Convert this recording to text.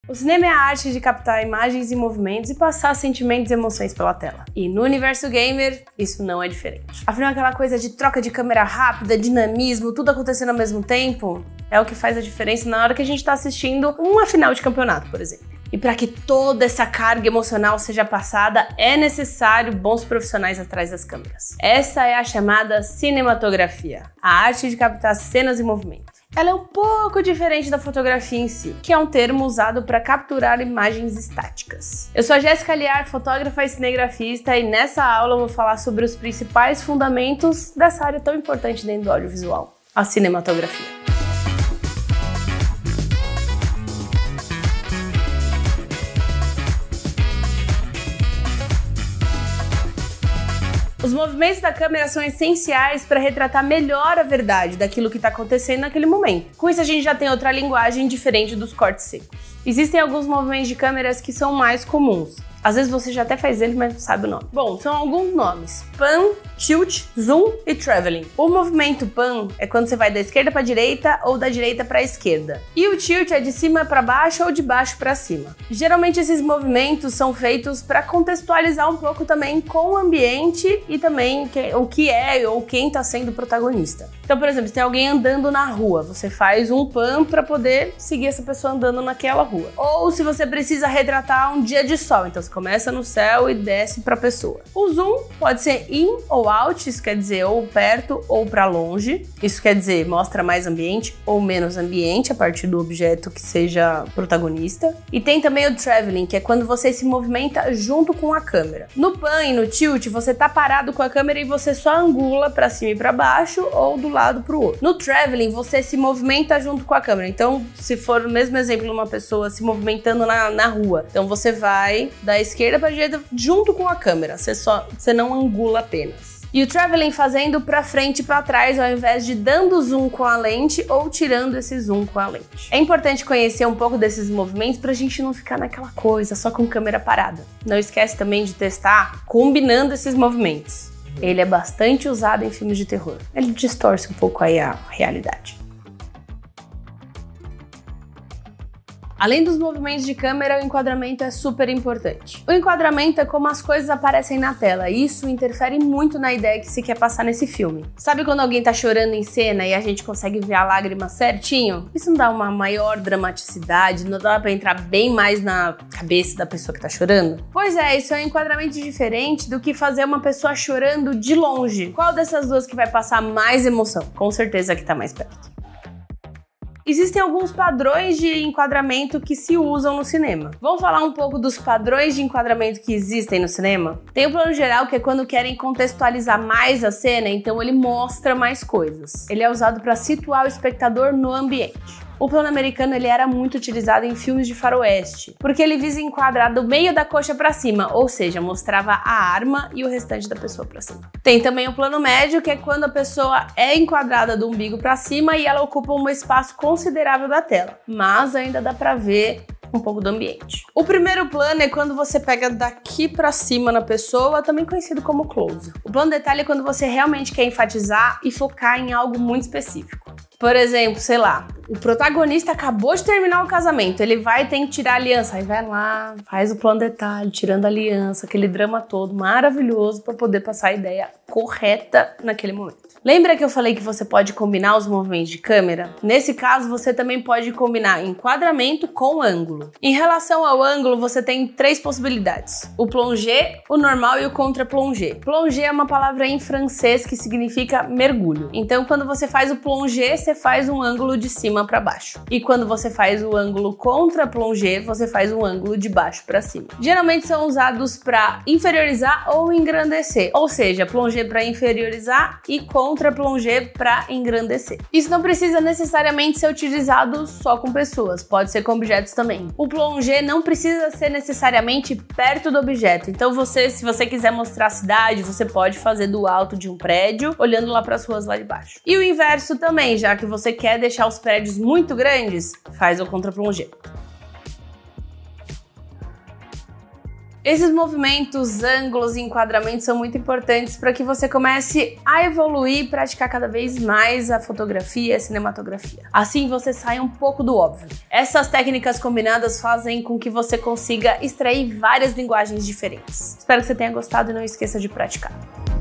O cinema é a arte de captar imagens e movimentos e passar sentimentos e emoções pela tela. E no universo gamer, isso não é diferente. Afinal, aquela coisa de troca de câmera rápida, dinamismo, tudo acontecendo ao mesmo tempo, é o que faz a diferença na hora que a gente está assistindo uma final de campeonato, por exemplo. E para que toda essa carga emocional seja passada, é necessário bons profissionais atrás das câmeras. Essa é a chamada cinematografia, a arte de captar cenas e movimentos. Ela é um pouco diferente da fotografia em si, que é um termo usado para capturar imagens estáticas. Eu sou a Jéssica Liar, fotógrafa e cinegrafista, e nessa aula eu vou falar sobre os principais fundamentos dessa área tão importante dentro do audiovisual, a cinematografia. Os movimentos da câmera são essenciais para retratar melhor a verdade daquilo que está acontecendo naquele momento. Com isso a gente já tem outra linguagem diferente dos cortes secos. Existem alguns movimentos de câmeras que são mais comuns. Às vezes você já até faz ele, mas não sabe o nome. Bom, são alguns nomes: pan, tilt, zoom e traveling. O movimento pan é quando você vai da esquerda para a direita ou da direita para a esquerda. E o tilt é de cima para baixo ou de baixo para cima. Geralmente esses movimentos são feitos para contextualizar um pouco também com o ambiente e também o que é ou quem está sendo o protagonista. Então, por exemplo, se tem alguém andando na rua, você faz um pan para poder seguir essa pessoa andando naquela rua. Ou se você precisa retratar um dia de sol, então você começa no céu e desce para a pessoa. O zoom pode ser in ou out, isso quer dizer ou perto ou para longe. Isso quer dizer mostra mais ambiente ou menos ambiente a partir do objeto que seja protagonista. E tem também o traveling, que é quando você se movimenta junto com a câmera. No pan e no tilt, você tá parado com a câmera e você só angula para cima e para baixo ou do lado para o outro. No traveling, você se movimenta junto com a câmera. Então, se for o mesmo exemplo de uma pessoa se movimentando na rua, então você vai da esquerda para a direita junto com a câmera, você não angula apenas. E o traveling fazendo para frente e para trás, ao invés de dando zoom com a lente ou tirando esse zoom com a lente. É importante conhecer um pouco desses movimentos para a gente não ficar naquela coisa só com câmera parada. Não esquece também de testar combinando esses movimentos. Ele é bastante usado em filmes de terror. Ele distorce um pouco aí a realidade. Além dos movimentos de câmera, o enquadramento é super importante. O enquadramento é como as coisas aparecem na tela, e isso interfere muito na ideia que se quer passar nesse filme. Sabe quando alguém tá chorando em cena e a gente consegue ver a lágrima certinho? Isso não dá uma maior dramaticidade, não dá pra entrar bem mais na cabeça da pessoa que tá chorando? Pois é, isso é um enquadramento diferente do que fazer uma pessoa chorando de longe. Qual dessas duas que vai passar mais emoção? Com certeza a que tá mais perto. Existem alguns padrões de enquadramento que se usam no cinema. Vamos falar um pouco dos padrões de enquadramento que existem no cinema? Tem o plano geral, que é quando querem contextualizar mais a cena, então ele mostra mais coisas. Ele é usado para situar o espectador no ambiente. O plano americano ele era muito utilizado em filmes de faroeste, porque ele visa enquadrar do meio da coxa para cima, ou seja, mostrava a arma e o restante da pessoa para cima. Tem também o plano médio, que é quando a pessoa é enquadrada do umbigo para cima e ela ocupa um espaço considerável da tela, mas ainda dá para ver um pouco do ambiente. O primeiro plano é quando você pega daqui pra cima na pessoa, também conhecido como close. O plano detalhe é quando você realmente quer enfatizar e focar em algo muito específico. Por exemplo, sei lá, o protagonista acabou de terminar o casamento, ele tem que tirar a aliança, aí vai lá, faz o plano detalhe, tirando a aliança, aquele drama todo maravilhoso para poder passar a ideia correta naquele momento. Lembra que eu falei que você pode combinar os movimentos de câmera? Nesse caso, você também pode combinar enquadramento com ângulo. Em relação ao ângulo, você tem 3 possibilidades: o plongé, o normal e o contra-plongé. Plongé é uma palavra em francês que significa mergulho. Então, quando você faz o plongé, você faz um ângulo de cima para baixo. E quando você faz o ângulo contra-plongé, você faz um ângulo de baixo para cima. Geralmente são usados para inferiorizar ou engrandecer, ou seja, plongé para inferiorizar e contra-plongé para engrandecer. Isso não precisa necessariamente ser utilizado só com pessoas, pode ser com objetos também. O plongé não precisa ser necessariamente perto do objeto, então se você quiser mostrar a cidade, você pode fazer do alto de um prédio, olhando lá para as ruas lá de baixo. E o inverso também, já que você quer deixar os prédios muito grandes, faz o contra-plongé. Esses movimentos, ângulos e enquadramentos são muito importantes para que você comece a evoluir e praticar cada vez mais a fotografia e a cinematografia. Assim você sai um pouco do óbvio. Essas técnicas combinadas fazem com que você consiga extrair várias linguagens diferentes. Espero que você tenha gostado e não esqueça de praticar.